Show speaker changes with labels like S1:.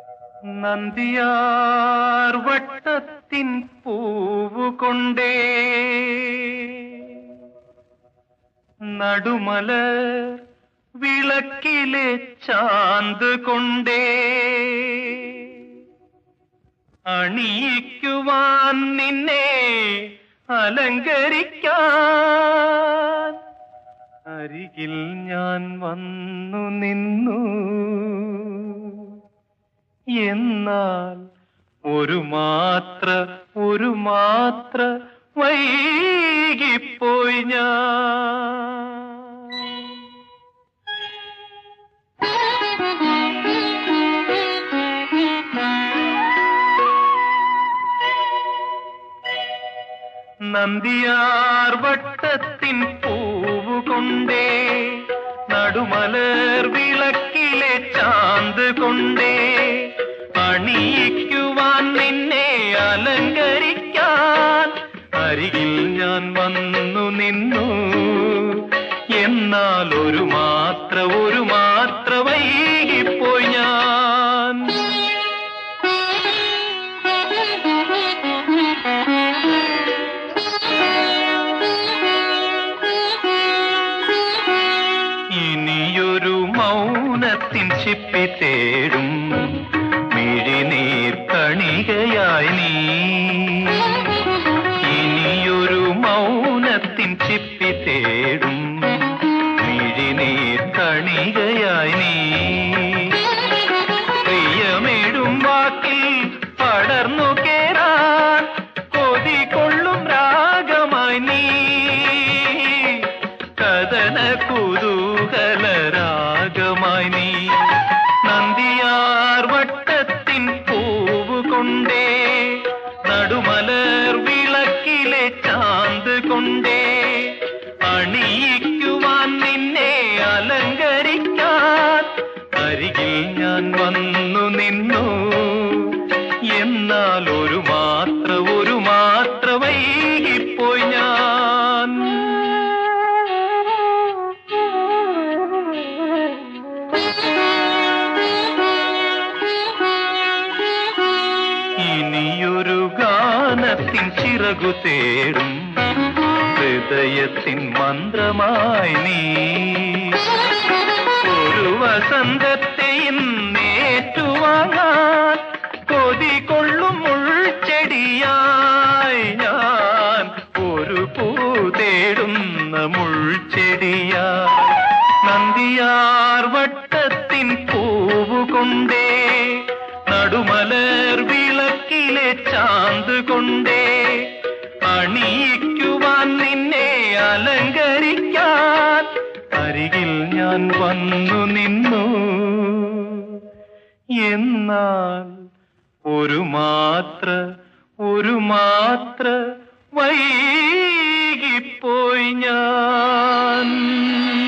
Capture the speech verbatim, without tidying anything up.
S1: നന്ദിയാർ വട്ടത്തിൻ പൂവുകൊണ്ടേ നടുമലർ വിളക്കിലെ ചാന്ത് കൊണ്ടേ അണിയിക്കുവാൻ നിന്നെ അലങ്കരിക്കാൻ അരികിൽ ഞാൻ വന്നു നിന്നു. എന്നാൽ ഒരു മാത്ര ഒരു മാത്ര വൈകിപ്പോയി ഞാൻ. നന്ദിയാർ വട്ടത്തിൻ പൂവുകൊണ്ടേ നടുമലർ വിളക്കിലെ ചാന്ത് കൊണ്ടേ അണിയിക്കുവാൻ നിന്നെ അലങ്കരിക്കാൻ അരികിൽ ഞാൻ വന്നു നിന്നു. എന്നാൽ ഒരു മാത്ര ഒരു മാത്ര വൈകിപ്പോയി ഞാൻ. ഇനിയൊരു മൗനത്തിൻ ചിപ്പി തേടും മിഴിനീർ കണികയായി നീ. ഇനിയൊരു മൗനത്തിൻ ചിപ്പി തേടും മിഴിനീർ കണികയായി നീ. പ്രിയമിടും വാക്കിൽ പടർന്നു കേറാൻ കൊതി കൊള്ളും രാഗമായി നീ. കഥന കുതൂഹല രാഗമായി നീ. നന്ദിയാർ വട്ടത്തിൻ പൂവുകൊണ്ടേ നടുമലർ വിളക്കിലെ ചാന്ത് കൊണ്ടേ അണിയിക്കുവാൻ നിന്നെ അലങ്കരിക്കാൻ അരികിൽ ഞാൻ വന്നു നിന്നു. എന്നാൽ ഒരു മാത്ര ഒരു മാത്ര വൈകിപ്പോയി ഞാൻ. ഇനിയൊരു ഗാനത്തിൻ ചിറകു തേടും ഹൃദയത്തിൻ മന്ത്രമായി നീ. ഒരു വസന്തത്തെ ഇന്നേറ്റുവാങ്ങാൻ കൊതി കൊള്ളും മുൾച്ചെടിയായി ഞാൻ. ഒരു പൂ തേടുന്ന മുൾച്ചെടിയാ. നന്ദിയാർ വട്ടത്തിൻ പൂവുകൊണ്ടേ നടുമലർ വിളക്കിലെ ചാന്ത് കൊണ്ടേ അണിയിക്കുവാൻ നിന്നെ അലങ്കരിക്കാൻ അരികിൽ ഞാൻ വന്നു നിന്നു. എന്നാൽ ഒരു മാത്ര ഒരു മാത്ര വൈകിപ്പോയി ഞാൻ.